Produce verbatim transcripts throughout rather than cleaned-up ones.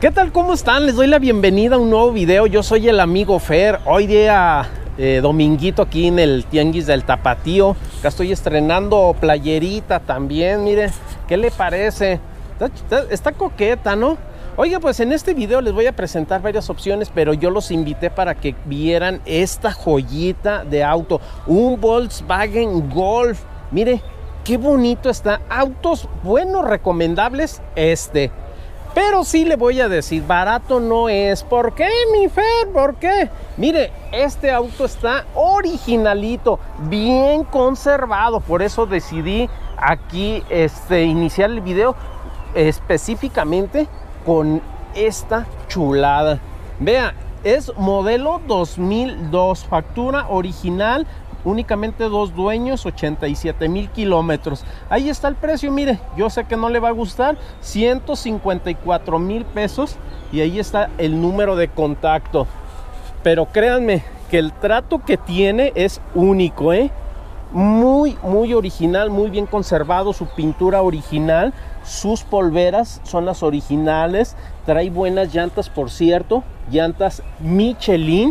¿Qué tal? ¿Cómo están? Les doy la bienvenida a un nuevo video. Yo soy el amigo Fer. Hoy día eh, dominguito aquí en el Tianguis del Tapatío. Acá estoy estrenando playerita también. Mire, ¿qué le parece? Está, está, está coqueta, ¿no? Oiga, pues en este video les voy a presentar varias opciones, pero yo los invité para que vieran esta joyita de auto. Un Volkswagen Golf. Mire, qué bonito está. Autos buenos, recomendables este. Pero sí le voy a decir, barato no es. ¿Por qué, mi Fer? ¿Por qué? Mire, este auto está originalito, bien conservado. Por eso decidí aquí este, iniciar el video específicamente con esta chulada. Vea, es modelo dos mil dos, factura original. Únicamente dos dueños, ochenta y siete mil kilómetros. Ahí está el precio, mire, yo sé que no le va a gustar, ciento cincuenta y cuatro mil pesos. Y ahí está el número de contacto. Pero créanme que el trato que tiene es único, ¿eh? Muy, muy original, muy bien conservado, su pintura original. Sus polveras son las originales. Trae buenas llantas, por cierto, llantas Michelin.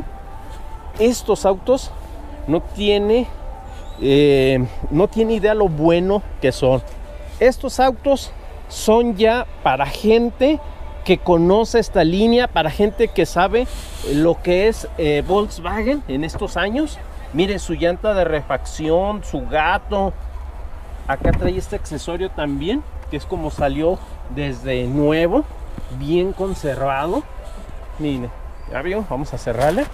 Estos autos no tiene eh, no tiene idea lo bueno que son. Estos autos son ya para gente que conoce esta línea, para gente que sabe lo que es eh, Volkswagen en estos años. Mire su llanta de refacción, su gato. Acá trae este accesorio también, que es como salió desde nuevo, bien conservado. Mire, ya vio, vamos a cerrarle.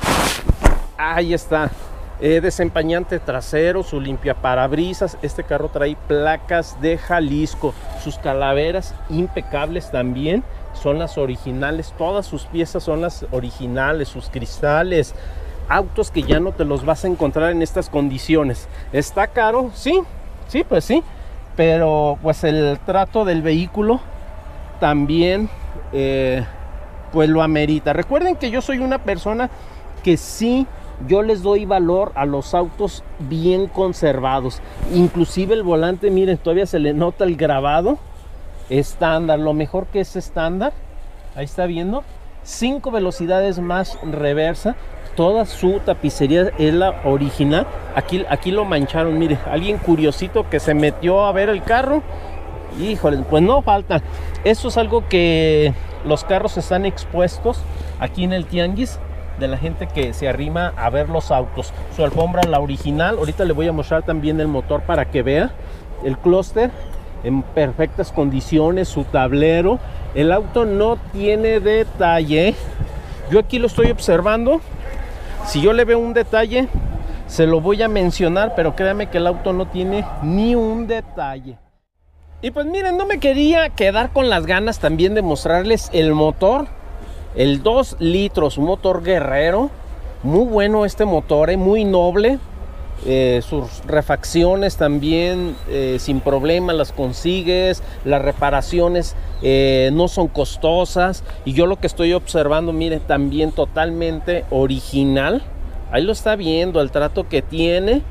Ahí está. Eh, desempañante trasero, su limpiaparabrisas. Este carro trae placas de Jalisco. Sus calaveras impecables también, son las originales. Todas sus piezas son las originales, sus cristales. Autos que ya no te los vas a encontrar en estas condiciones. ¿Está caro? Sí, sí, pues sí. Pero pues el trato del vehículo también eh, pues lo amerita. Recuerden que yo soy una persona que sí, yo les doy valor a los autos bien conservados. Inclusive el volante, miren, todavía se le nota el grabado estándar. Lo mejor que es estándar, ahí está viendo, cinco velocidades más reversa. Toda su tapicería es la original. Aquí, aquí lo mancharon, mire, alguien curiosito que se metió a ver el carro. Híjole, pues no falta. Eso es algo que los carros están expuestos aquí en el tianguis, de la gente que se arrima a ver los autos. Su alfombra, la original. Ahorita le voy a mostrar también el motor para que vea. El clúster en perfectas condiciones, su tablero. El auto no tiene detalle. Yo aquí lo estoy observando. Si yo le veo un detalle, se lo voy a mencionar, pero créanme que el auto no tiene ni un detalle. Y pues miren, no me quería quedar con las ganas también de mostrarles el motor. El dos litros, un motor Guerrero. Muy bueno este motor, eh, muy noble. Eh, sus refacciones también eh, sin problema las consigues. Las reparaciones eh, no son costosas. Y yo lo que estoy observando, mire, también totalmente original. Ahí lo está viendo, el trato que tiene.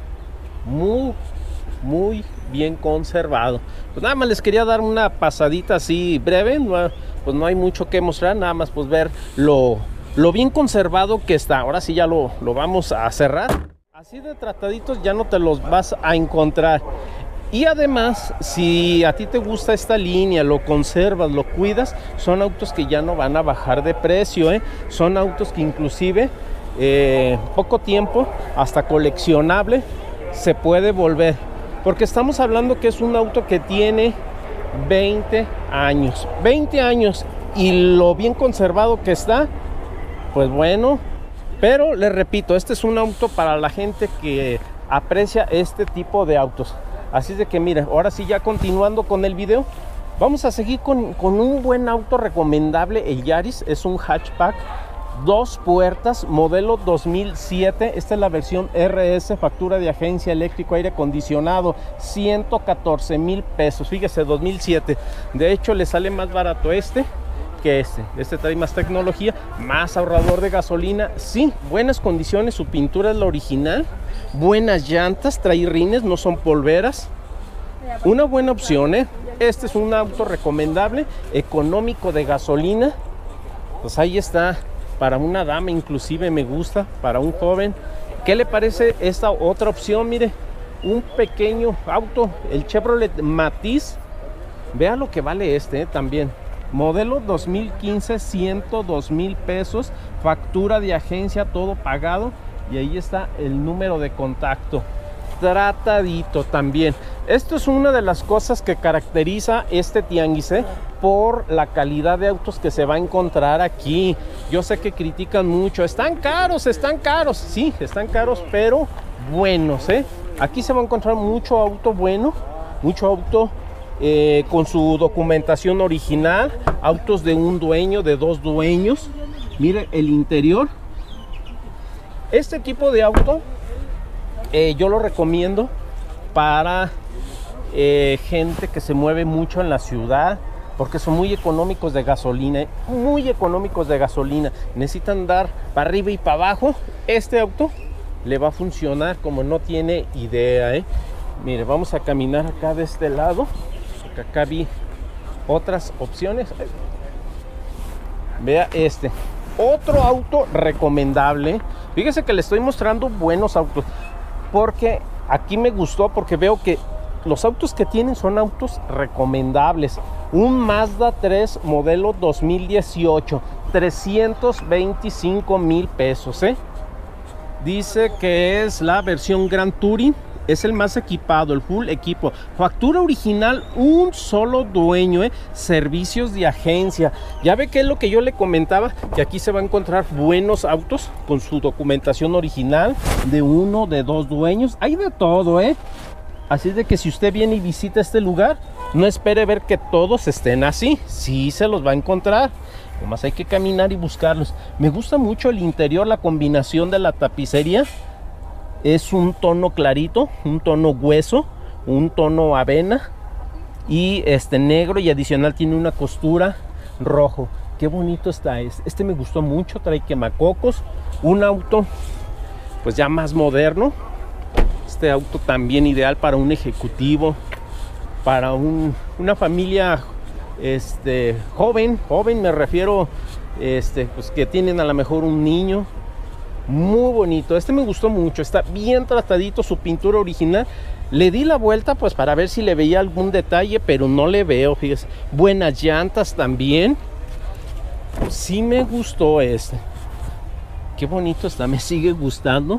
Muy, muy bien conservado. Pues nada más les quería dar una pasadita así breve. No, pues no hay mucho que mostrar, nada más pues ver lo, lo bien conservado que está. Ahora sí ya lo, lo vamos a cerrar. Así de trataditos ya no te los vas a encontrar. Y además, si a ti te gusta esta línea, lo conservas, lo cuidas, son autos que ya no van a bajar de precio, ¿eh? Son autos que inclusive eh, poco tiempo, hasta coleccionable, se puede volver. Porque estamos hablando que es un auto que tiene veinte años. veinte años. Y lo bien conservado que está, pues bueno. Pero les repito, este es un auto para la gente que aprecia este tipo de autos. Así de que mira, ahora sí, ya continuando con el video, vamos a seguir con, con un buen auto recomendable. El Yaris es un hatchback, dos puertas, modelo dos mil siete. Esta es la versión R S, factura de agencia, eléctrico, aire acondicionado, ciento catorce mil pesos. Fíjese, dos mil siete. De hecho, le sale más barato este que este. Este trae más tecnología, más ahorrador de gasolina. Sí, buenas condiciones, su pintura es la original, buenas llantas, trae rines, no son polveras. Una buena opción, ¿eh? Este es un auto recomendable, económico de gasolina. Pues ahí está, para una dama inclusive me gusta, para un joven. ¿Qué le parece esta otra opción? Mire, un pequeño auto, el Chevrolet Matiz. Vea lo que vale este eh, también. Modelo dos mil quince, ciento dos mil pesos, factura de agencia, todo pagado. Y ahí está el número de contacto. Tratadito también. Esto es una de las cosas que caracteriza este tianguis, ¿eh? Por la calidad de autos que se va a encontrar aquí. Yo sé que critican mucho, están caros, están caros, sí, están caros, pero buenos, ¿eh? Aquí se va a encontrar mucho auto bueno, mucho auto eh, con su documentación original, autos de un dueño, de dos dueños. Mire el interior. Este tipo de auto eh, yo lo recomiendo para eh, gente que se mueve mucho en la ciudad, porque son muy económicos de gasolina, muy económicos de gasolina. Necesitan dar para arriba y para abajo. Este auto le va a funcionar como no tiene idea, ¿eh? Mire, vamos a caminar acá de este lado, porque acá vi otras opciones. Vea este, otro auto recomendable. Fíjese que le estoy mostrando buenos autos, porque aquí me gustó, porque veo que los autos que tienen son autos recomendables. Un Mazda tres modelo dos mil dieciocho, trescientos veinticinco mil pesos, ¿eh? Dice que es la versión Grand Touring, es el más equipado, el full equipo. Factura original, un solo dueño, ¿eh? Servicios de agencia. Ya ve que es lo que yo le comentaba, que aquí se va a encontrar buenos autos con su documentación original, de uno, de dos dueños. Hay de todo, ¿eh? Así de que si usted viene y visita este lugar, no espere ver que todos estén así. Sí se los va a encontrar. Nomás hay que caminar y buscarlos. Me gusta mucho el interior, la combinación de la tapicería. Es un tono clarito, un tono hueso, un tono avena y este negro, y adicional tiene una costura rojo. Qué bonito está este. Este me gustó mucho, trae quemacocos. Un auto pues ya más moderno. Este auto también ideal para un ejecutivo, para un, una familia este, joven, joven me refiero, este, pues que tienen a lo mejor un niño. Muy bonito, este me gustó mucho, está bien tratadito, su pintura original. Le di la vuelta pues para ver si le veía algún detalle, pero no le veo, fíjese. Buenas llantas también. Sí me gustó este. Qué bonito está, me sigue gustando.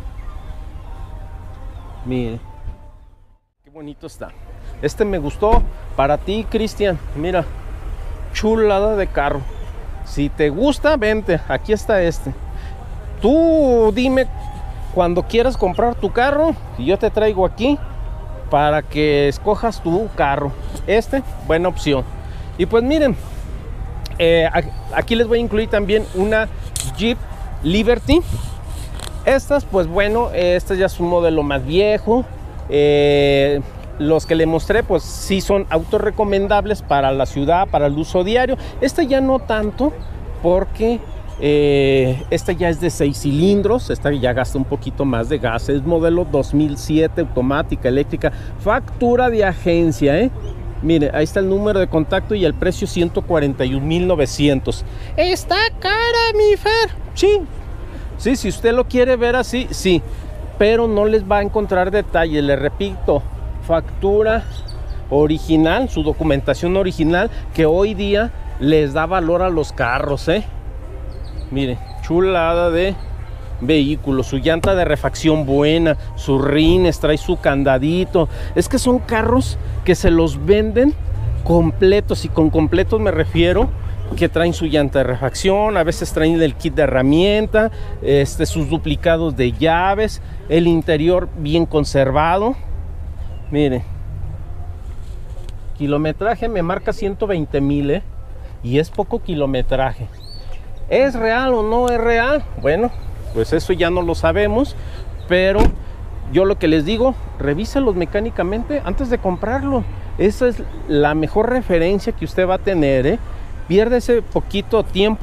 Mire, qué bonito está. Este me gustó. Para ti, Cristian, mira, chulada de carro. Si te gusta, vente, aquí está este. Tú dime cuando quieras comprar tu carro y yo te traigo aquí para que escojas tu carro. Este, buena opción. Y pues miren, eh, aquí les voy a incluir también una Jeep Liberty. Estas, pues bueno, este ya es un modelo más viejo. Eh, los que le mostré, pues sí son autos recomendables para la ciudad, para el uso diario. Este ya no tanto, porque eh, este ya es de seis cilindros. Esta ya gasta un poquito más de gas. Es modelo dos mil siete, automática, eléctrica, factura de agencia, ¿eh? Mire, ahí está el número de contacto y el precio ciento cuarenta y un mil novecientos. Está cara, mi Fer. Sí. Sí, si usted lo quiere ver así, sí, pero no les va a encontrar detalles. Le repito, factura original, su documentación original, que hoy día les da valor a los carros, ¿eh? Mire, chulada de vehículo, su llanta de refacción buena, sus rines, trae su candadito. Es que son carros que se los venden completos, y con completos me refiero que traen su llanta de refacción, a veces traen el kit de herramienta, este, sus duplicados de llaves, el interior bien conservado. Mire, kilometraje me marca ciento veinte mil, ¿eh? Y es poco kilometraje. ¿Es real o no es real? Bueno, pues eso ya no lo sabemos, pero yo lo que les digo, revísalos mecánicamente antes de comprarlo. Esa es la mejor referencia que usted va a tener, ¿eh? Pierde ese poquito tiempo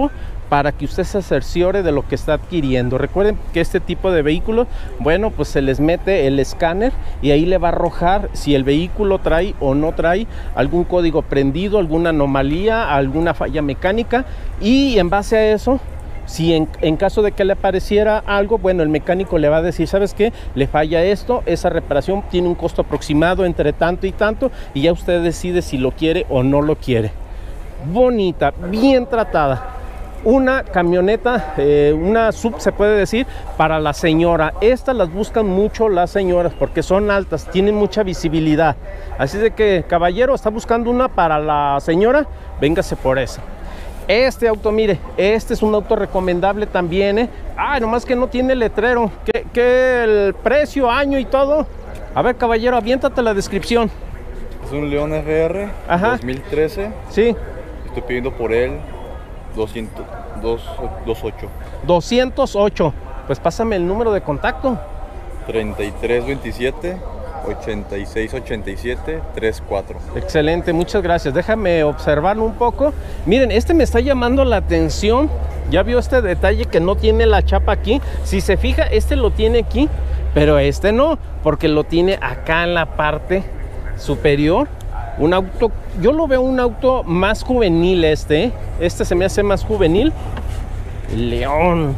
para que usted se cerciore de lo que está adquiriendo. Recuerden que este tipo de vehículos, bueno, pues se les mete el escáner y ahí le va a arrojar si el vehículo trae o no trae algún código prendido, alguna anomalía, alguna falla mecánica, y en base a eso, si en, en caso de que le apareciera algo, bueno, el mecánico le va a decir, ¿sabes qué? Le falla esto, esa reparación tiene un costo aproximado entre tanto y tanto, y ya usted decide si lo quiere o no lo quiere. Bonita, bien tratada. Una camioneta, eh, una sub se puede decir, para la señora. Estas las buscan mucho las señoras porque son altas, tienen mucha visibilidad. Así de que, caballero, está buscando una para la señora, véngase por esa. Este auto, mire, este es un auto recomendable también, ¿eh? Ah, nomás que no tiene letrero. ¿Qué, qué el precio, año y todo? A ver, caballero, aviéntate la descripción. Es un León R R. Ajá. dos mil trece. Sí. Estoy pidiendo por él doscientos, doscientos ocho. doscientos ocho. Pues pásame el número de contacto. treinta y tres veintisiete, ochenta y seis ochenta y siete, treinta y cuatro. Excelente, muchas gracias. Déjame observarlo un poco. Miren, este me está llamando la atención. Ya vio este detalle que no tiene la chapa aquí. Si se fija, este lo tiene aquí, pero este no, porque lo tiene acá en la parte superior. Un auto, yo lo veo un auto más juvenil este. Este se me hace más juvenil. León.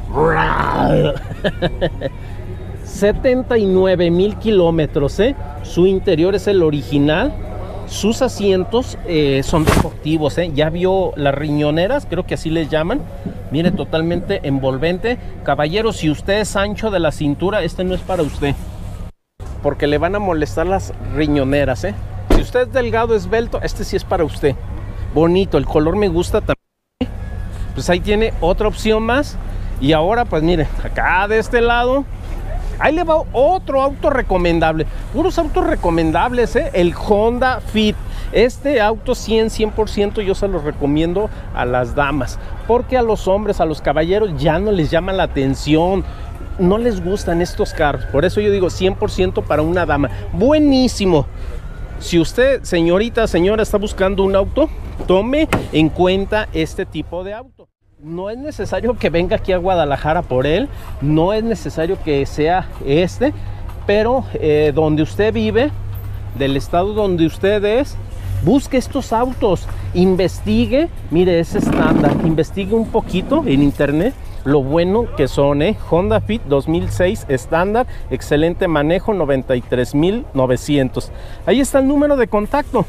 setenta y nueve mil kilómetros, ¿eh? Su interior es el original. Sus asientos eh, son deportivos, ¿eh? Ya vio las riñoneras, creo que así les llaman. Mire, totalmente envolvente. Caballero, si usted es ancho de la cintura, este no es para usted, porque le van a molestar las riñoneras, ¿eh? Si usted es delgado, esbelto, este sí es para usted. Bonito, el color me gusta también. Pues ahí tiene otra opción más. Y ahora, pues mire, acá de este lado, ahí le va otro auto recomendable. Puros autos recomendables, ¿eh? El Honda Fit. Este auto cien, cien por ciento yo se los recomiendo a las damas, porque a los hombres, a los caballeros ya no les llama la atención. No les gustan estos carros. Por eso yo digo cien por ciento para una dama. Buenísimo. Si usted, señorita, señora, está buscando un auto, tome en cuenta este tipo de auto. No es necesario que venga aquí a Guadalajara por él, no es necesario que sea este, pero eh, donde usted vive, del estado donde usted es, busque estos autos, investigue. Mire, es estándar, investigue un poquito en internet lo bueno que son, ¿eh? Honda Fit dos mil seis estándar, excelente manejo, noventa y tres mil novecientos. Ahí está el número de contacto.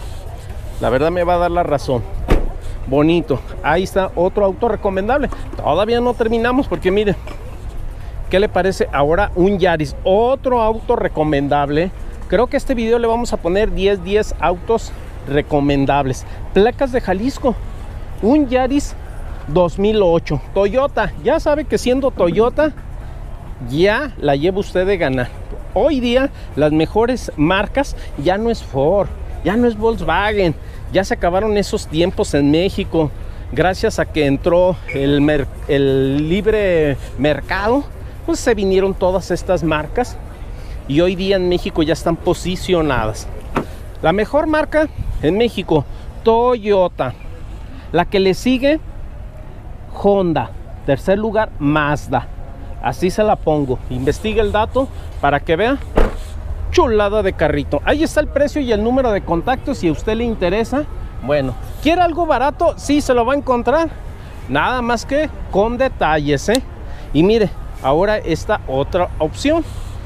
La verdad me va a dar la razón. Bonito. Ahí está otro auto recomendable. Todavía no terminamos porque mire, ¿qué le parece ahora un Yaris? Otro auto recomendable. Creo que este video le vamos a poner diez, diez autos recomendables. Placas de Jalisco. Un Yaris dos mil ocho. Toyota. Ya sabe que siendo Toyota, ya la lleva usted de ganar. Hoy día las mejores marcas ya no es Ford, ya no es Volkswagen. Ya se acabaron esos tiempos en México. Gracias a que entró el, mer el libre mercado, pues se vinieron todas estas marcas. Y hoy día en México ya están posicionadas. La mejor marca en México, Toyota. La que le sigue, Honda. Tercer lugar, Mazda. Así se la pongo. Investigue el dato para que vea. Chulada de carrito. Ahí está el precio y el número de contacto si a usted le interesa. Bueno, ¿quiere algo barato? Sí, se lo va a encontrar. Nada más que con detalles, ¿eh? Y mire, ahora esta otra opción.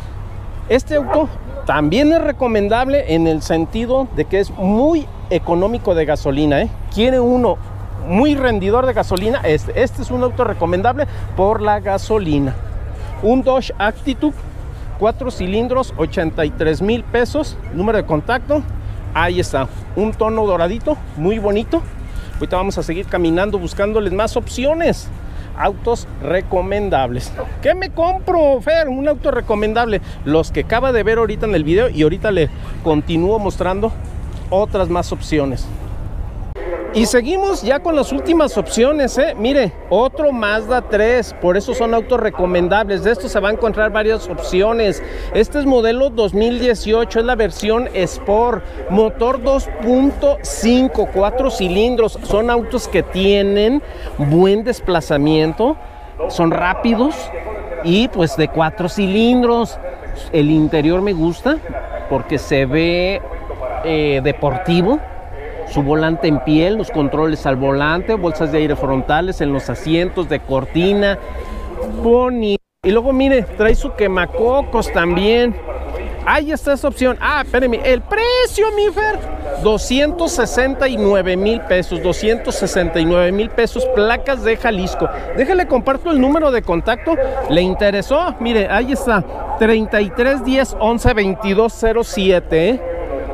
Este auto también es recomendable en el sentido de que es muy económico de gasolina, ¿eh? Quiere uno muy rendidor de gasolina, este, este es un auto recomendable por la gasolina. Un Dodge Attitude, cuatro cilindros, ochenta y tres mil pesos. Número de contacto, ahí está. Un tono doradito, muy bonito. Ahorita vamos a seguir caminando buscándoles más opciones. Autos recomendables. ¿Qué me compro, Fer? Un auto recomendable. Los que acaba de ver ahorita en el video, y ahorita le continúo mostrando otras más opciones. Y seguimos ya con las últimas opciones, ¿eh? Mire, otro Mazda tres, por eso son autos recomendables. De estos se va a encontrar varias opciones. Este es modelo dos mil dieciocho, es la versión Sport, motor dos punto cinco, cuatro cilindros. Son autos que tienen buen desplazamiento, son rápidos y pues de cuatro cilindros. El interior me gusta porque se ve eh, deportivo. Su volante en piel, los controles al volante, bolsas de aire frontales en los asientos, de cortina, bonito. Y luego mire, trae su quemacocos también. Ahí está esa opción. Ah, espéreme, el precio, mi Fer, doscientos sesenta y nueve mil pesos, doscientos sesenta y nueve mil pesos, placas de Jalisco. Déjale, comparto el número de contacto. ¿Le interesó? Mire, ahí está, treinta y tres diez once veintidós cero siete, ¿eh?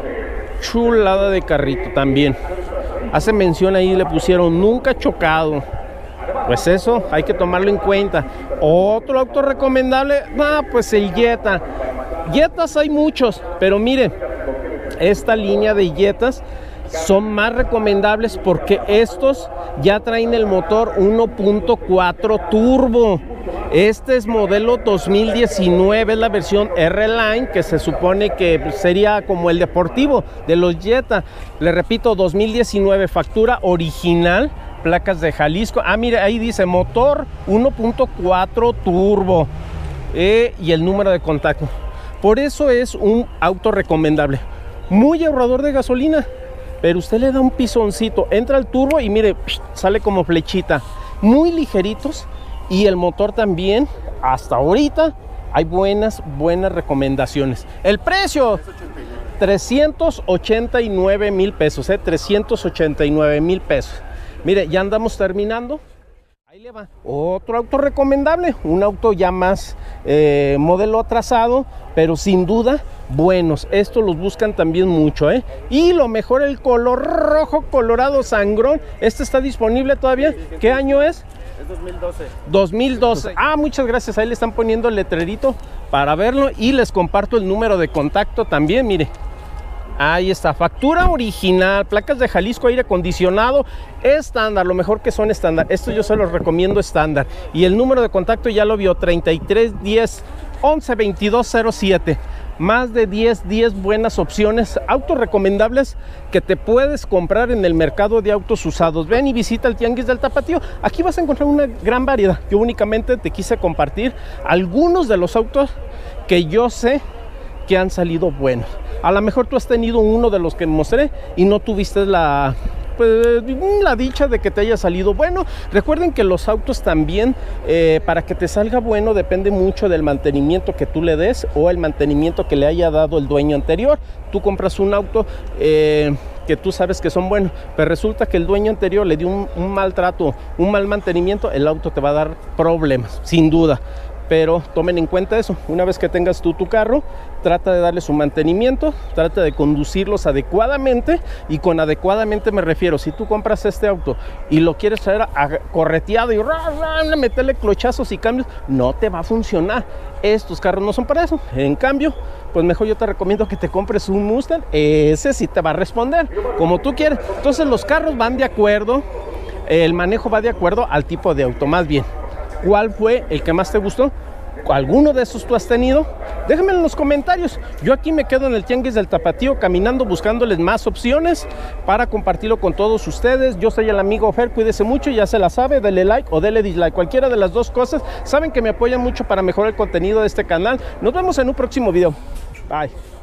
Chulada de carrito también. Hace mención ahí, le pusieron nunca chocado. Pues eso hay que tomarlo en cuenta. Otro auto recomendable, ah, pues el Jetta. Jettas hay muchos, pero mire, esta línea de Jettas son más recomendables porque estos ya traen el motor uno punto cuatro turbo. Este es modelo dos mil diecinueve, es la versión R-Line, que se supone que sería como el deportivo de los Jetta. Le repito, dos mil diecinueve, factura original, placas de Jalisco. Ah, mire, ahí dice motor uno punto cuatro turbo, eh, y el número de contacto. Por eso es un auto recomendable. Muy ahorrador de gasolina, pero usted le da un pisoncito, entra al turbo y mire, sale como flechita. Muy ligeritos. Y el motor también, hasta ahorita, hay buenas, buenas recomendaciones. El precio, trescientos ochenta y nueve mil pesos, ¿eh? trescientos ochenta y nueve mil pesos. Mire, ya andamos terminando. Ahí le va. Otro auto recomendable, un auto ya más eh, modelo atrasado, pero sin duda buenos. Estos los buscan también mucho, ¿eh? Y lo mejor, el color rojo colorado sangrón. Este está disponible todavía. ¿Qué año es? Es dos mil doce. dos mil doce. Ah, muchas gracias. Ahí le están poniendo el letrerito para verlo. Y les comparto el número de contacto también, mire. Ahí está, factura original, placas de Jalisco, aire acondicionado, estándar, lo mejor que son estándar. Esto yo se los recomiendo estándar. Y el número de contacto ya lo vio, treinta y tres diez once veintidós cero siete. Más de diez, diez buenas opciones, autos recomendables que te puedes comprar en el mercado de autos usados. Ven y visita el Tianguis del Tapatío. Aquí vas a encontrar una gran variedad. Yo únicamente te quise compartir algunos de los autos que yo sé que han salido buenos. A lo mejor tú has tenido uno de los que mostré y no tuviste la, pues, la dicha de que te haya salido bueno. Recuerden que los autos también, eh, para que te salga bueno, depende mucho del mantenimiento que tú le des o el mantenimiento que le haya dado el dueño anterior. Tú compras un auto eh, que tú sabes que son buenos, pero resulta que el dueño anterior le dio un, un maltrato, un mal mantenimiento, el auto te va a dar problemas, sin duda. Pero tomen en cuenta eso. Una vez que tengas tú tu carro, trata de darle su mantenimiento, trata de conducirlos adecuadamente. Y con adecuadamente me refiero, si tú compras este auto y lo quieres traer a, a correteado y ra, ra, meterle clochazos y cambios, no te va a funcionar. Estos carros no son para eso. En cambio, pues mejor yo te recomiendo que te compres un Mustang. Ese sí te va a responder como tú quieres. Entonces los carros van de acuerdo, el manejo va de acuerdo al tipo de auto. Más bien, ¿cuál fue el que más te gustó? ¿Alguno de esos tú has tenido? Déjenme en los comentarios. Yo aquí me quedo en el Tianguis del Tapatío caminando, buscándoles más opciones para compartirlo con todos ustedes. Yo soy el amigo Fer, cuídese mucho, ya se la sabe, dele like o dele dislike, cualquiera de las dos cosas. Saben que me apoyan mucho para mejorar el contenido de este canal. Nos vemos en un próximo video. Bye.